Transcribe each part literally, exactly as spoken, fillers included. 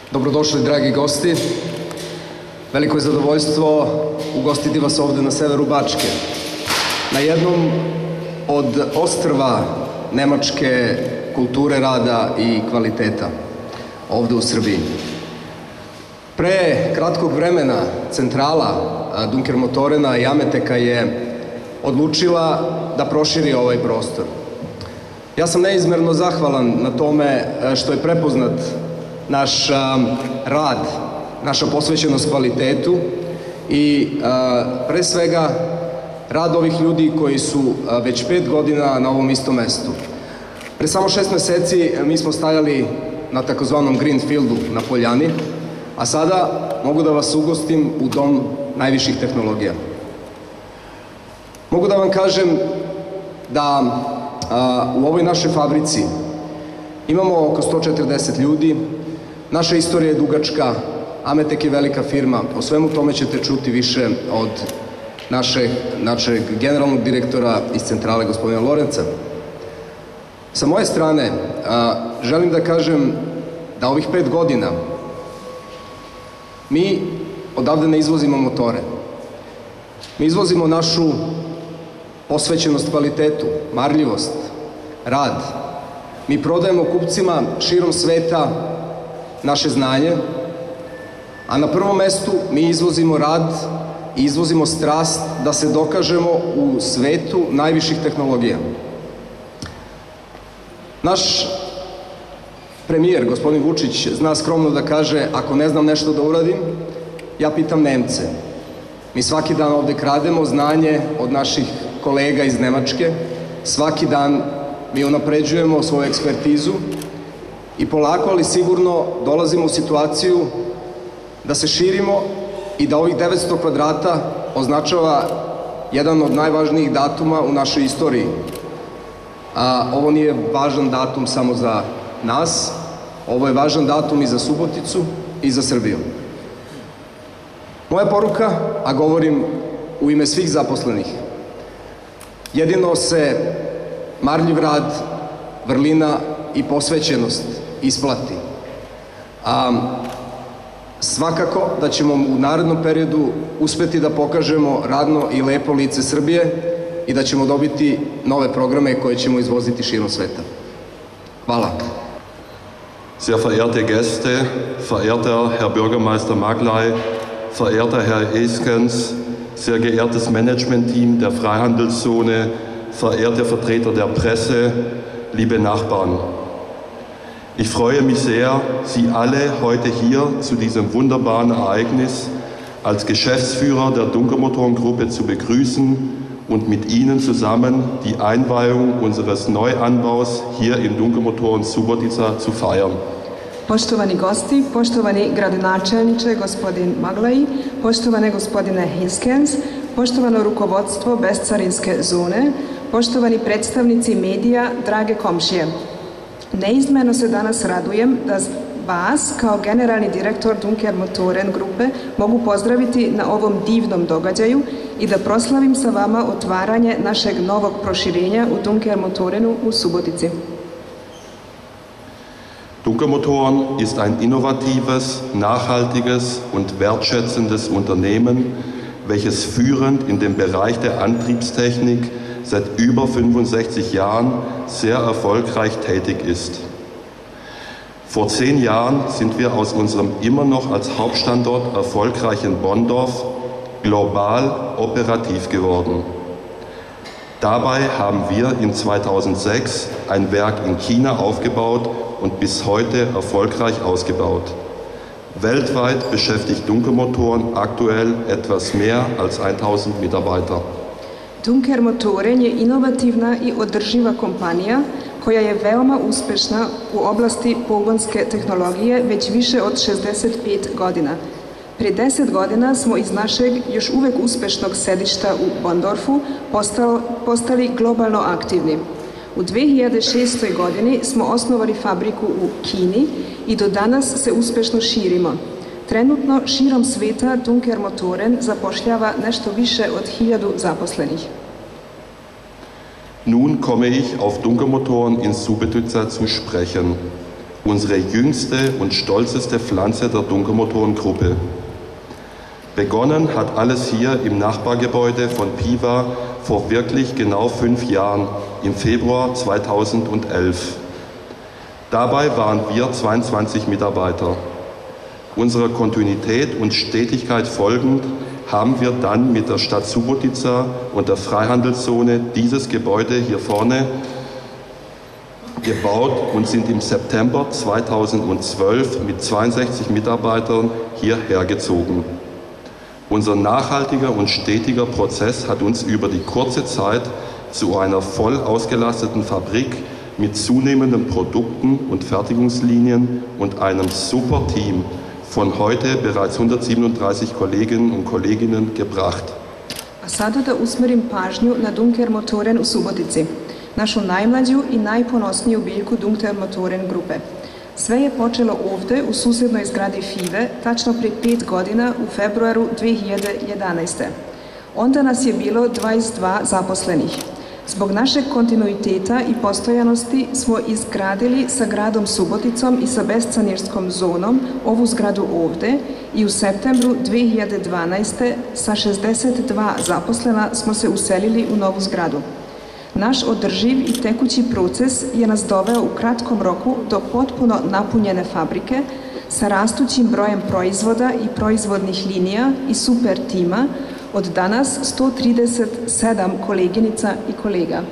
Dobrodošli, dragi gosti. Veliko je zadovoljstvo ugostiti vas ovde na severu Bačke, na jednom od ostrva nemačke kulture rada i kvaliteta, ovde u Srbiji. Pre kratkog vremena centrala Dunkermotorena i Ameteka je odlučila da proširi ovaj prostor. Ja sam neizmerno zahvalan na tome što je prepoznat naš rad, naša posvećenost kvalitetu i pre svega rad ovih ljudi koji su već pet godina na ovom istom mestu. Pre samo šest meseci mi smo stajali na takozvanom Greenfieldu na Poljani, a sada mogu da vas ugostim u dom najviših tehnologija. Mogu da vam kažem da a, u ovoj našoj fabrici imamo oko sto četrdeset ljudi, naša istorija je dugačka, Ametek je velika firma, o svemu tome ćete čuti više od našeg, našeg generalnog direktora iz centrale, gospodina Lorenca. Sa moje strane, a, želim da kažem da ovih pet godina mi odavde ne izvozimo motore. Mi izvozimo našu posvećenost kvalitetu, marljivost, rad. Mi prodajemo kupcima širom sveta naše znanje, a na prvom mestu mi izvozimo rad i izvozimo strast da se dokažemo u svetu najviših tehnologija. Naš premijer, gospodin Vučić, zna skromno da kaže, ako ne znam nešto da uradim, ja pitam Nemce. Mi svaki dan ovde krademo znanje od naših kolega iz Nemačke, svaki dan mi unapređujemo svoju ekspertizu i polako, ali sigurno dolazimo u situaciju da se širimo i da ovih devetsto kvadrata označava jedan od najvažnijih datuma u našoj istoriji. A ovo nije važan datum samo za nas, ovo je važan datum i za Suboticu i za Srbiju. Moja poruka, a govorim u ime svih zaposlenih, jedino se marljiv rad, vrlina i posvećenost isplati. A svakako da ćemo u narednom periodu uspeti da pokažemo radno i lepo lice Srbije i da ćemo dobiti nove programe koje ćemo izvoziti širom sveta. Hvala. Sehr verehrte Gäste, verehrter Herr Bürgermeister Maglay, verehrter Herr Eskens, sehr geehrtes Managementteam der Freihandelszone, verehrte Vertreter der Presse, liebe Nachbarn. Ich freue mich sehr, Sie alle heute hier zu diesem wunderbaren Ereignis als Geschäftsführer der Dunkermotorengruppe zu begrüßen und mit Ihnen zusammen die Einweihung unseres Neuanbaus hier im Dunkermotoren Subotica zu feiern. Poštovani gosti, poštovani gradonačelniče, gospodin Maglay, poštovane gospodine Hiskens, poštovano rukovodstvo bescarinske zone, poštovani predstavnici medija, drage komšije. Neizmjerno se danas radujem da vas, kao generalni direktor Dunkermotoren grupe, mogu pozdraviti na ovom divnom događaju i da proslavim sa vama otvaranje našeg novog proširenja u Dunkermotorenu u Subotici. Dunkermotoren ist ein innovatives, nachhaltiges und wertschätzendes Unternehmen, welches führend in dem Bereich der Antriebstechnik seit über fünfundsechzig Jahren sehr erfolgreich tätig ist. Vor zehn Jahren sind wir aus unserem immer noch als Hauptstandort erfolgreichen Bonndorf global operativ geworden. Dabei haben wir in zweitausendsechs ein Werk in China aufgebaut und bis heute erfolgreich ausgebaut. Weltweit beschäftigt Dunkermotoren aktuell etwas mehr als tausend Mitarbeiter. Dunkermotoren je inovativna i održiva kompanija koja je veoma uspešna u oblasti pogonske tehnologije već više od šezdeset pet godina. Prije deset godina smo iz našeg još uvek uspešnog sedišta u Bonndorfu postali, postali globalno aktivni. U dve hiljade šestoj. godini smo osnovali fabriku u Kini i do danas se uspešno širimo. Trenutno širom sveta Dunkermotoren zapošljava nešto više od hiljadu zaposlenih. Nun komme ich auf Dunkermotoren in Subotica zu sprechen. unsere jüngste und stolzeste Pflanze der Dunkelmotorengruppe. Begonnen hat alles hier im Nachbargebäude von Piva vor wirklich genau fünf Jahren, im Februar zweitausendelf. Dabei waren wir zweiundzwanzig Mitarbeiter. Unserer Kontinuität und Stetigkeit folgend haben wir dann mit der Stadt Subotica und der Freihandelszone dieses Gebäude hier vorne gebaut und sind im September zweitausendzwölf mit zweiundsechzig Mitarbeitern hierher gezogen. Unser nachhaltiger und stetiger Prozess hat uns über die kurze Zeit zu einer voll ausgelasteten Fabrik mit zunehmenden Produkten und Fertigungslinien und einem super Team von heute bereits hundertsiebenunddreißig Kolleginnen und Kolleginnen gebracht. A sada da usmerim pažnju na Dunker Motoren u Subotici, našu najmlađu i najponosniju biljku Dunker Motoren grupe. Sve je počelo ovde u susjednoj zgradi Five, tačno prije pet godina u februaru dve hiljade jedanaeste. Onda nas je bilo dvadeset dva zaposlenih. Zbog našeg kontinuiteta i postojanosti smo izgradili sa gradom Suboticom i sa bescanirskom zonom ovu zgradu ovde i u septembru dve hiljade dvanaeste. sa šezdeset dva zaposlena smo se uselili u novu zgradu. Naš održiv i tekući proces je nas doveo u kratkom roku do potpuno napunjene fabrike sa rastućim brojem proizvoda i proizvodnih linija i super tima, od danas sto trideset sedam Kolleginica i Kollegen.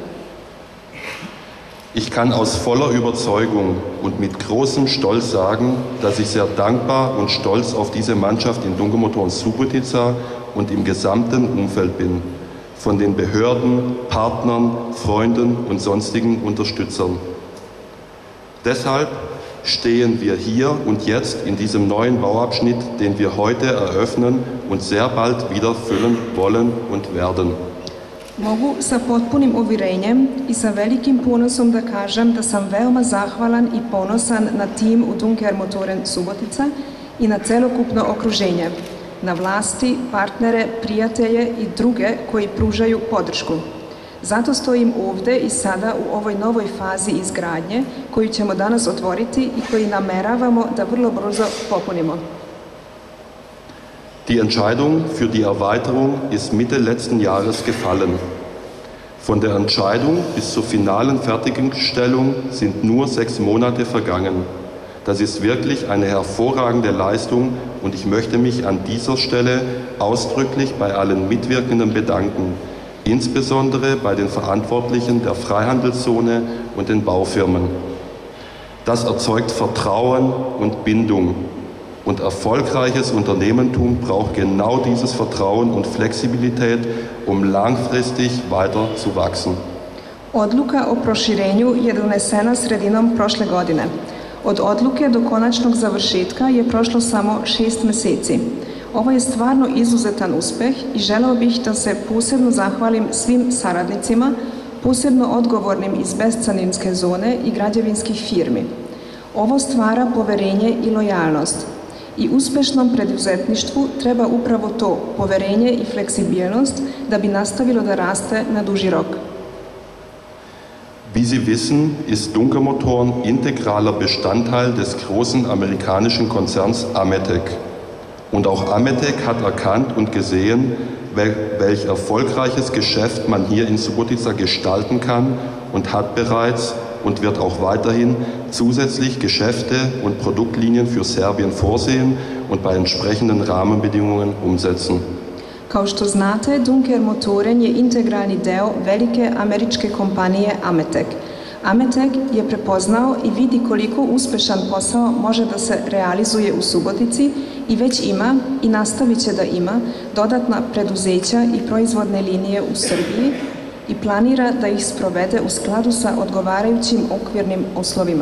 Ich kann aus voller Überzeugung und mit großem Stolz sagen, dass ich sehr dankbar und stolz auf diese Mannschaft in Dunkelmotoren Subotica und im gesamten Umfeld bin. Von den Behörden, Partnern, Freunden und sonstigen Unterstützern. Deshalb stehen wir hier und jetzt in diesem neuen Bauabschnitt, den wir heute eröffnen und sehr bald wieder füllen wollen und werden. Mogu sa potpunim uvjerenjem i sa velikim ponosom da kažem da sam veoma zahvalan i ponosan na tim u Dunker Motoren Subotica i na celokupno okruženje, na vlasti, partnere, prijatelje i druge koji pružaju podršku. Zato stojim ovde i sada u ovoj novoj fazi izgradnje koju ćemo danas otvoriti i koju nameravamo da vrlo brzo popunimo. Die Entscheidung für die Erweiterung ist Mitte letzten Jahres gefallen. Von der Entscheidung bis zur finalen Fertigstellung sind nur sechs Monate vergangen. Das ist wirklich eine hervorragende Leistung und ich möchte mich an dieser Stelle ausdrücklich bei allen Mitwirkenden bedanken, insbesondere bei den Verantwortlichen der Freihandelszone und den Baufirmen. Das erzeugt Vertrauen und Bindung. Und erfolgreiches Unternehmertum braucht genau dieses Vertrauen und Flexibilität, um langfristig weiter zu wachsen. Odluka o proširenju je donesena sredinom prošle godine. Od odluke do konačnog završetka je prošlo samo šest meseci. Ovo je stvarno izuzetan uspeh i želeo bih da se posebno zahvalim svim saradnicima, posebno odgovornim iz bescaninske zone i građevinskih firmi. Ovo stvara poverenje i lojalnost. I uspešnom preduzetništvu treba upravo to, poverenje i fleksibilnost, da bi nastavilo da raste na duži rok. Wie Sie wissen, ist Dunkelmotoren integraler Bestandteil des großen amerikanischen Konzerns Ametek. Und auch Ametek hat erkannt und gesehen, welch erfolgreiches Geschäft man hier in Subotica gestalten kann und hat bereits und wird auch weiterhin zusätzlich Geschäfte und Produktlinien für Serbien vorsehen und bei entsprechenden Rahmenbedingungen umsetzen. Kao što znate, Dunker Motoren je integralni deo velike američke kompanije Ametek. Ametek je prepoznao i vidi koliko uspešan posao može da se realizuje u Subotici i već ima i nastavit će da ima dodatna preduzeća i proizvodne linije u Srbiji i planira da ih sprovede u skladu sa odgovarajućim okvirnim uslovima.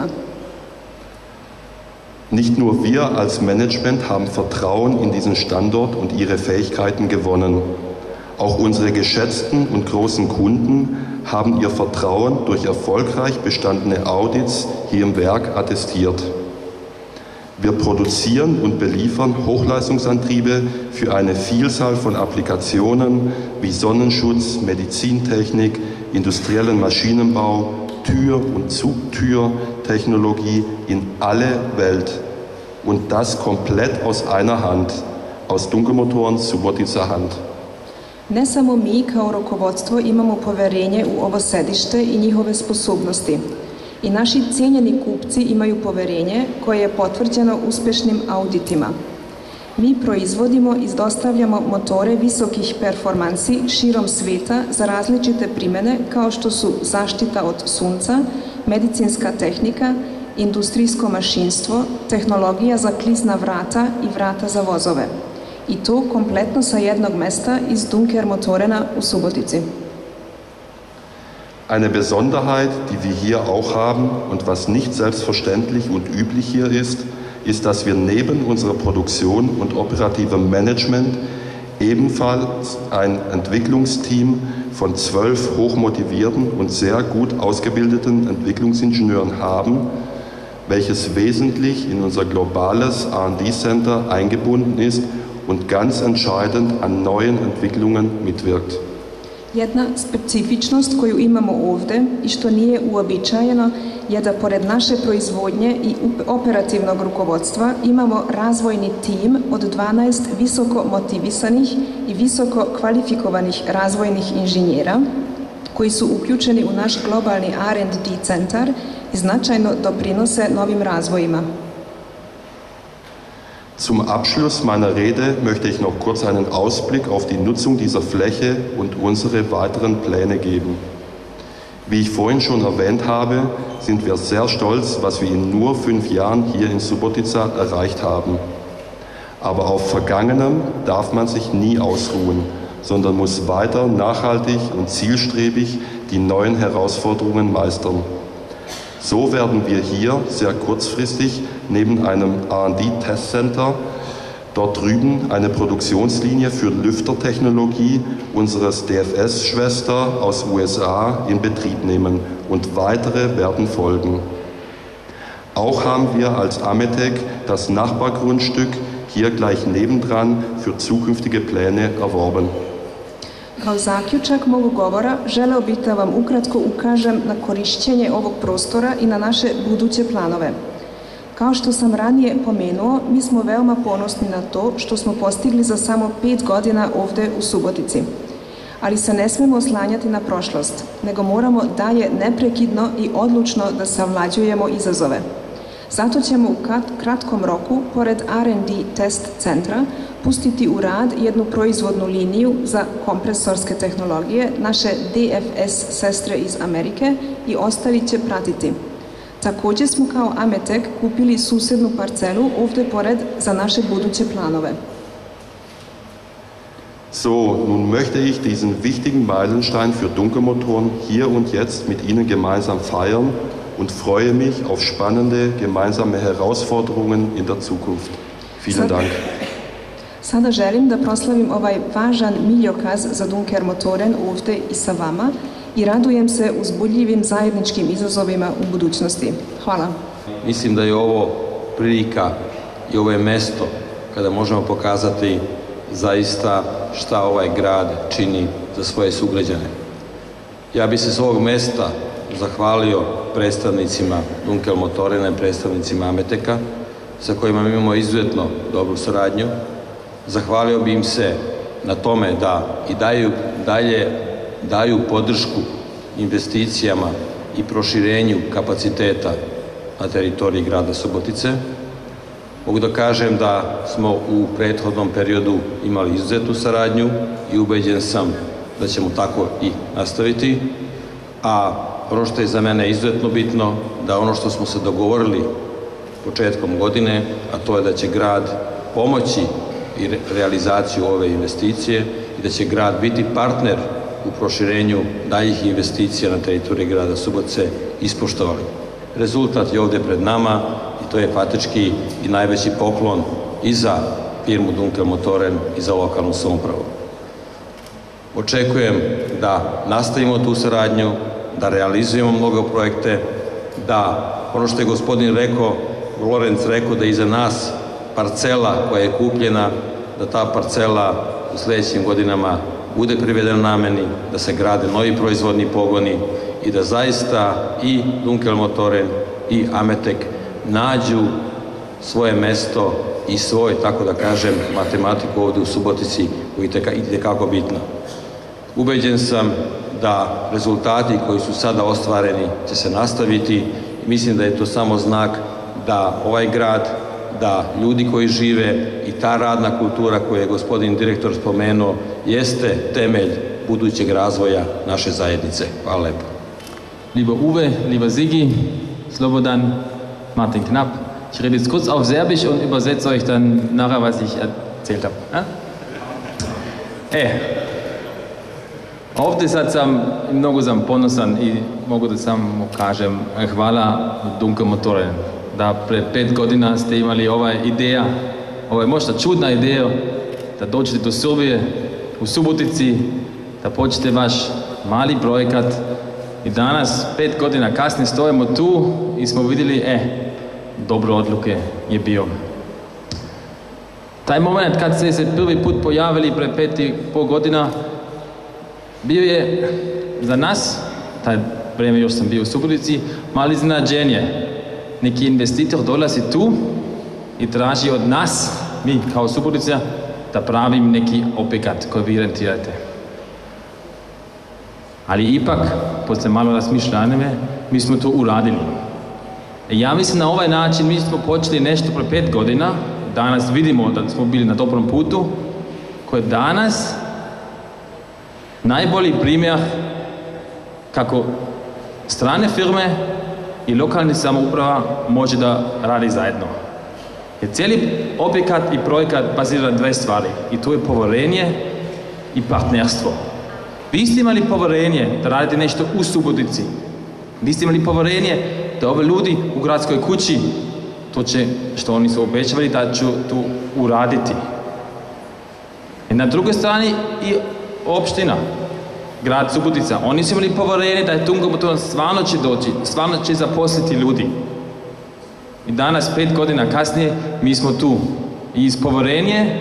Nicht nur wir als Management haben Vertrauen in diesen Standort und ihre Fähigkeiten gewonnen. Auch unsere geschätzten und großen Kunden haben ihr Vertrauen durch erfolgreich bestandene Audits hier im Werk attestiert. Wir produzieren und beliefern Hochleistungsantriebe für eine Vielzahl von Applikationen wie Sonnenschutz, Medizintechnik, industriellen Maschinenbau, Tür- und Zugtürtechnologie in alle Welt. Und das komplett aus einer Hand, aus Dunkelmotoren Subotica Hand. Ne samo mi kao rukovodstvo imamo poverenje u ovo sedište i njihove sposobnosti. I naši cijenjeni kupci imaju poverenje koje je potvrđeno uspešnim auditima. Mi proizvodimo i dostavljamo motore visokih performansi širom sveta za različite primene kao što su zaštita od sunca, medicinska tehnika, industrijsko mašinstvo, tehnologija za klizna vrata i vrata za vozove. I to kompletno sa jednog mesta iz Dunkermotorena u Subotici. Eine Besonderheit, die wir hier auch haben und was nicht selbstverständlich und üblich hier ist, ist, dass wir neben unserer Produktion und operativem Management ebenfalls ein Entwicklungsteam von zwölf hochmotivierten und sehr gut ausgebildeten Entwicklungsingenieuren haben, welches wesentlich in unser globales R and D Center eingebunden ist und ganz entscheidend an neuen Entwicklungen mitwirkt. Jedna specifičnost koju imamo ovde i što nije uobičajeno je da pored naše proizvodnje i operativnog rukovodstva imamo razvojni tim od dvanaest visoko motivisanih i visoko kvalifikovanih razvojnih inženjera koji su uključeni u naš globalni R and D centar i značajno doprinose novim razvojima. Zum Abschluss meiner Rede möchte ich noch kurz einen Ausblick auf die Nutzung dieser Fläche und unsere weiteren Pläne geben. Wie ich vorhin schon erwähnt habe, sind wir sehr stolz, was wir in nur fünf Jahren hier in Subotica erreicht haben. Aber auf Vergangenem darf man sich nie ausruhen, sondern muss weiter nachhaltig und zielstrebig die neuen Herausforderungen meistern. So werden wir hier sehr kurzfristig neben einem R and D-Testcenter dort drüben eine Produktionslinie für Lüftertechnologie unseres D F S-Schwester aus U S A in Betrieb nehmen und weitere werden folgen. Auch haben wir als Ametec das Nachbargrundstück hier gleich nebendran für zukünftige Pläne erworben. Kao zaključak mog govora želeo bih da vam ukratko ukažem na korišćenje ovog prostora i na naše buduće planove. Kao što sam ranije pomenuo, mi smo veoma ponosni na to što smo postigli za samo pet godina ovde u Subotici. Ali se ne smemo oslanjati na prošlost, nego moramo dalje neprekidno i odlučno da savlađujemo izazove. Zato ćemo u kratkom roku, pored R and D test centra, pustiti u rad jednu proizvodnu liniju za kompresorske tehnologije naše D F S sestre iz Amerike i ostali će pratiti. Također smo kao Ametec kupili susednu parcelu ovdje pored za naše buduće planove. So, nun möchte ich diesen wichtigen Meilenstein für Dunkelmotoren hier und jetzt mit Ihnen gemeinsam feiern und freue mich auf spannende gemeinsame Herausforderungen in der Zukunft. Vielen Dank. Sada želim da proslavim ovaj važan miljokaz za Dunkermotoren ovdje i sa vama i radujem se uzbudljivim zajedničkim izazovima u budućnosti. Hvala. Mislim da je ovo prilika i ovo je mesto kada možemo pokazati zaista šta ovaj grad čini za svoje sugrađane. Ja bih se s ovog mesta zahvalio predstavnicima Dunkelmotorena i predstavnicima Ameteca sa kojima mi imamo izuzetno dobru saradnju. Zahvalio bi im se na tome da i daju, dalje daju podršku investicijama i proširenju kapaciteta na teritoriji grada Subotice. Mogu da kažem da smo u prethodnom periodu imali izuzetnu saradnju i ubeđen sam da ćemo tako i nastaviti. A ono što je za mene izuzetno bitno, da ono što smo se dogovorili početkom godine, a to je da će grad pomoći i realizaciju ove investicije i da će grad biti partner u proširenju daljih investicija na teritoriji grada Subotice ispoštovali. Rezultat je ovdje pred nama i to je faktički i najveći poklon i za firmu Dunkelmotoren i za lokalnu samoupravu. Očekujem da nastavimo tu saradnju, da realizujemo mnogo projekte, da ono što je gospodin rekao, Lorenc rekao da iza nas parcela koja je kupljena, da ta parcela u sljedećim godinama bude privedena nameni, da se grade novi proizvodni pogoni i da zaista i Dunkelmotoren i Ametek nađu svoje mesto i svoj, tako da kažem, matematiku ovdje u Subotici koji je itekako bitno. Ubeđen sam da rezultati koji su sada ostvareni će se nastaviti i mislim da je to samo znak da ovaj grad, da ljudi koji žive i ta radna kultura koju je gospodin direktor spomenuo jeste temelj budućeg razvoja naše zajednice. Hvala lepo. Lieber Uwe, lieber Sigi, Slobodan, Martin Knapp, ich rede jetzt kurz auf Serbisch und übersetze euch dann nachher, was ich erzählt habe. Ja? E, ovdje sad sam, mnogo sam ponosan i mogu da samo kažem hvala Dunkelmotoren. Da pre pet godina ste imali ova ideja, ovo je možda čudna ideja, da dođete do Srbije u Subotici, da počnete vaš mali projekat i danas, pet godina kasnije, stojimo tu i smo vidjeli, e, dobro odluke je bio. Taj moment kad ste se prvi put pojavili pre pet i pol godina, bio je za nas, taj vrijeme još sam bio u Subotici, mali iznenađenje. Neki investitor dolazi tu i traži od nas, mi kao Subotica, da pravim neki objekat koji vi rentirate. Ali ipak, poslije malo razmišljanja, mi smo to uradili. I ja mislim na ovaj način mi smo počeli nešto pre pet godina, danas vidimo da smo bili na dobrom putu, koji je danas najbolji primjer kako strane firme i lokalna samouprava može da radi zajedno. Jer cijeli objekat i projekat bazira na dve stvari. I to je povjerenje i partnerstvo. Vi ste imali povjerenje da radite nešto u Subotici. Vi ste imali povjerenje da ove ljudi u gradskoj kući, to će, što oni su obećavali, da ću tu uraditi. I na drugoj strani i opština, grad Subotica. Oni su imali povjerenje da je Dunkelmotoren stvarno će doći, stvarno će zaposliti ljudi. I danas, pet godina kasnije, mi smo tu. I iz povjerenje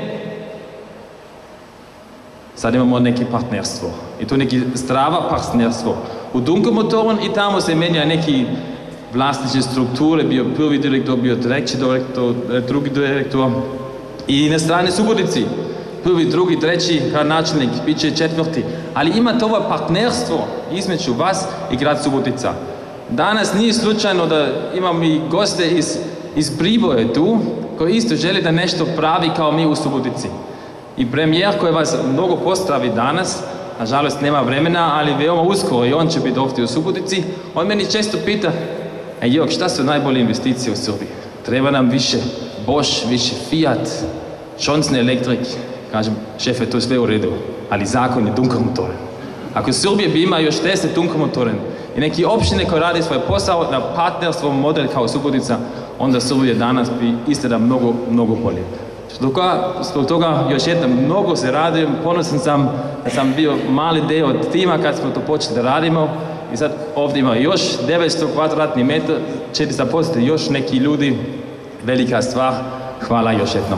sad imamo neki partnerstvo. I to neki zdrava partnerstvo. U Dunkelmotoren i tamo se menja neki vlasničke strukture, bio prvi direktor, bio treći direktor, drugi direktor. I na strani Subotici, prvi, drugi, treći načelnik, bit će četvrti. Ali imate ovo partnerstvo između vas i grad Subotica. Danas nije slučajno da imam i goste iz, iz Priboje tu, koji isto želi da nešto pravi kao mi u Subotici. I premijer koji vas mnogo postravi danas, nažalost nema vremena, ali veoma uskoro i on će biti ovdje u Subotici, on meni često pita, e Jok, šta su najbolje investicije u Srbiji? Treba nam više Bosch, više Fiat, Johnson Electric. Kažem, šefe, to je sve u redu, ali zakon je Dunkelmotoren. Ako Srbije bi ima još deset Dunkelmotoren i neki opštine koje radi svoj posao na partnerstvo model kao Subotica, onda Srbije danas bi izgleda mnogo, mnogo bolje. Zbog toga još jednom mnogo se radim, ponosan sam da sam bio mali dio od tima kad smo to počeli da radimo i sad ovdje ima još devetsto kvadratnih metara, će zaposliti još neki ljudi, velika stvar, hvala još jednom.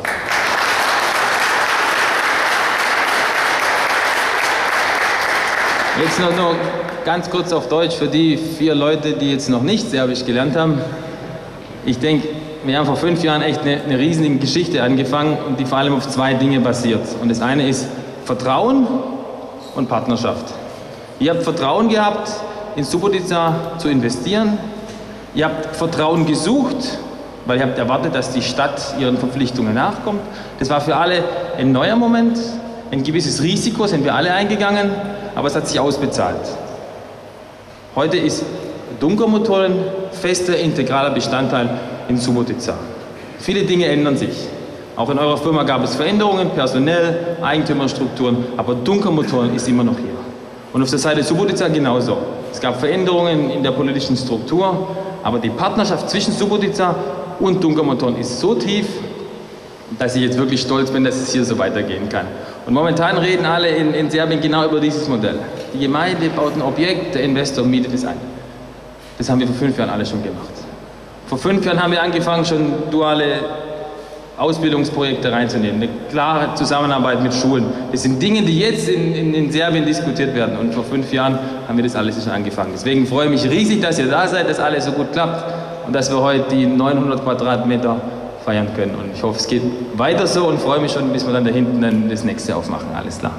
Jetzt noch, noch ganz kurz auf Deutsch für die vier Leute, die jetzt noch nicht Serbisch gelernt haben. Ich denke, wir haben vor fünf Jahren echt eine, eine riesige Geschichte angefangen und die vor allem auf zwei Dinge basiert. Und das eine ist Vertrauen und Partnerschaft. Ihr habt Vertrauen gehabt, in Subotica zu investieren. Ihr habt Vertrauen gesucht, weil ihr habt erwartet, dass die Stadt ihren Verpflichtungen nachkommt. Das war für alle ein neuer Moment, ein gewisses Risiko, sind wir alle eingegangen. Aber es hat sich ausbezahlt. Heute ist Dunkelmotoren fester, integraler Bestandteil in Subotica. Viele Dinge ändern sich. Auch in eurer Firma gab es Veränderungen, personell, Eigentümerstrukturen, aber Dunkelmotoren ist immer noch hier. Und auf der Seite Subotica genauso. Es gab Veränderungen in der politischen Struktur, aber die Partnerschaft zwischen Subotica und Dunkelmotoren ist so tief, dass ich jetzt wirklich stolz bin, dass es hier so weitergehen kann. Und momentan reden alle in, in Serbien genau über dieses Modell. Die Gemeinde baut ein Objekt, der Investor mietet es ein. Das haben wir vor fünf Jahren alle schon gemacht. Vor fünf Jahren haben wir angefangen, schon duale Ausbildungsprojekte reinzunehmen, eine klare Zusammenarbeit mit Schulen. Das sind Dinge, die jetzt in, in, in Serbien diskutiert werden und vor fünf Jahren haben wir das alles schon angefangen. Deswegen freue ich mich riesig, dass ihr da seid, dass alles so gut klappt und dass wir heute die neunhundert Quadratmeter feiern können. Und ich hoffe, es geht weiter so und freue mich schon, bis wir dann da hinten dann das nächste aufmachen. Alles klar.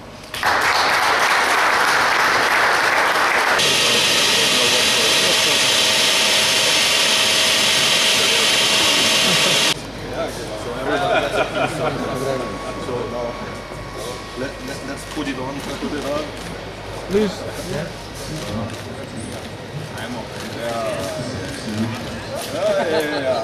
Let's put it on, put it on. Please. Ja, ja, ja.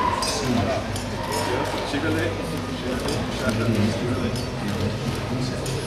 Chigale.